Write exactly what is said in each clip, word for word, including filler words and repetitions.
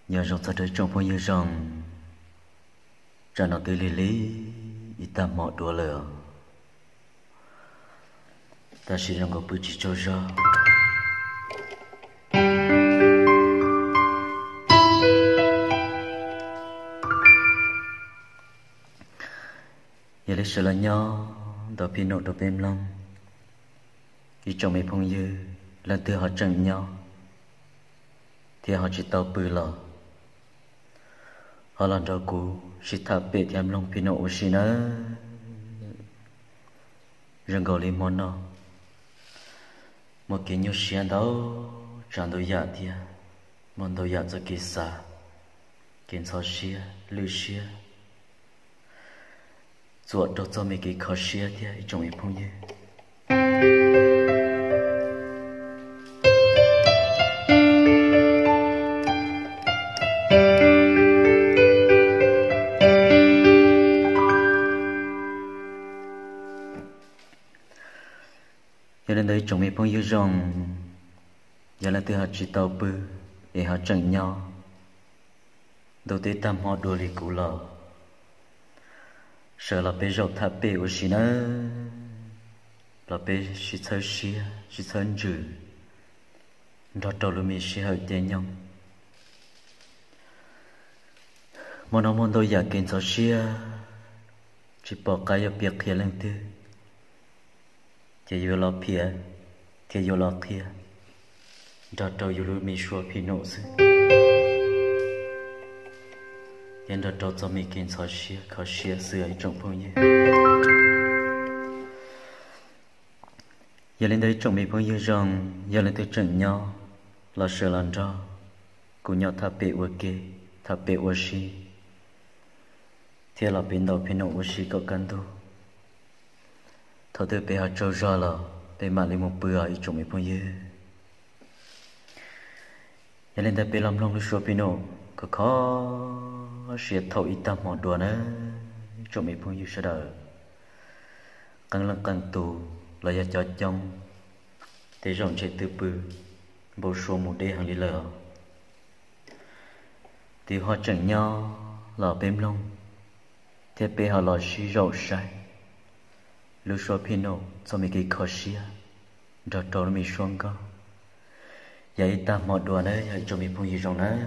nhờ rong sa đời trong phong như rong cha nó tươi lì lì ít ta mọ đùa lửa ta chỉ rong có bự chỉ cho ra giờ lấy sợi là nhau đào pin nọ đào bém long khi trong mấy phong như lần thứ họ chẳng nhau thì họ chỉ tao bự lọ họ làm cho cú chỉ thả bể thêm lòng pin nọ xí nữa rừng gò li mòn nọ một cái nhô xiên đó chẳng đâu dạ thì mòn đâu dạ cho kỳ xa kiến sao xia lư xia chuột đâu cho mấy cái khó xia thì trong mấy phong như giờ lên đây trong mấy phong như rong giờ là từ họ chỉ tàu bự để họ chẳng nhau đầu tiên tam họ đùa đi cũ lò sợ là bé rộng tháp bé của chị nữa là bé chị thơ xia chị thơ dữ đó đầu là mình sẽ hơi tiền nhau mà nó muốn tôiอยากกิน sao xia chỉ bỏ cái ở biệt kia lên tư chỉ vô lo phía thì vô lo kia đó đầu vô lưu mình xua phi nổ sự hiện đó đầu cho mình kiến sao xia khó xia sửa trong phong như giờ lên đây trong mình phong như rằng giờ lên tới trận nhau là sợ làm ra cùng nhau tháp bể ở kia tháp bể ở xí thì là bên đầu bên nổ ở xí có căn tu thọ từ bé họ trâu ra là bé mà lấy một bữa ở trong mình phong như giờ lên đây bé làm long lúc xua bên nổ có khó sẽ thầu ít tâm họ đùa nữa trong mình phong như sẽ đợi càng lần càng tù là giờ cho trong để rộng chạy từ bự bầu số một đế hàng đi lờ thì họ chẳng nhau là bếm lông thế bé họ là xí rộng sai lúc xua pino cho mình cái khó xia rồi trâu mình xuống có vậy ta một đùa nữa cho mình phong như rộng nữa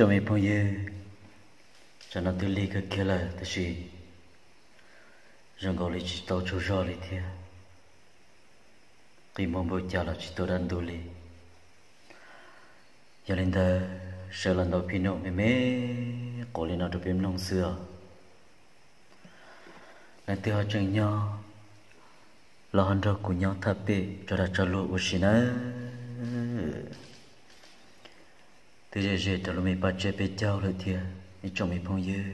cho mấy phong ye cho nó tự lý cái kia là thế gì rằng gọi là chỉ tao cho rõ lý thế khi mong bồi cha là chỉ tao đang đủ lý giờ lên đây sẽ lần đầu pin nọ mẹ mẹ có lên nào được bếm nông xưa nên từ họ chơi nhau là hắn ra cùng nhau thắp bể cho đã cho lúa ushi nè từ giờ giờ cho lúa mình bắt chơi bể cháu rồi thiệt đi cho mình phong dư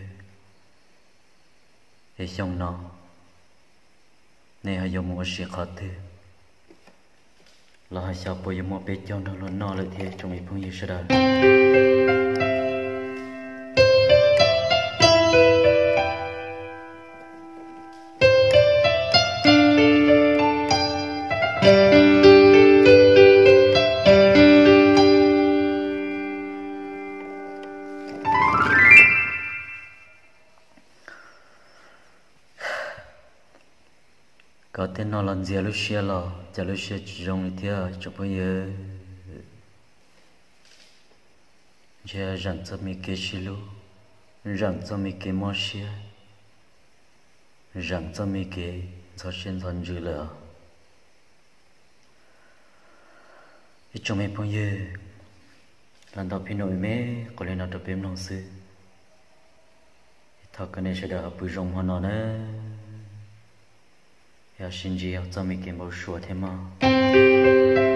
để xong nó này hay dùng một sự khó thứ là hay sao bây giờ một bể cháu nó luôn nó lại thiệt cho mình phong dư sẽ được có tên nó làm gì lúc xưa là giờ lúc xưa chỉ dùng thì cho bây giờ giờ rằng cho mình cái gì luôn rằng cho mình cái món xưa rằng cho mình cái cho xin thân dữ là cho mình bây giờ lần đầu tiên nội mẹ có lên nào tập em lòng sư thật cái này sẽ được bùi rong hoa nó nữa ya xin gì cho mình cái mẫu số thế mà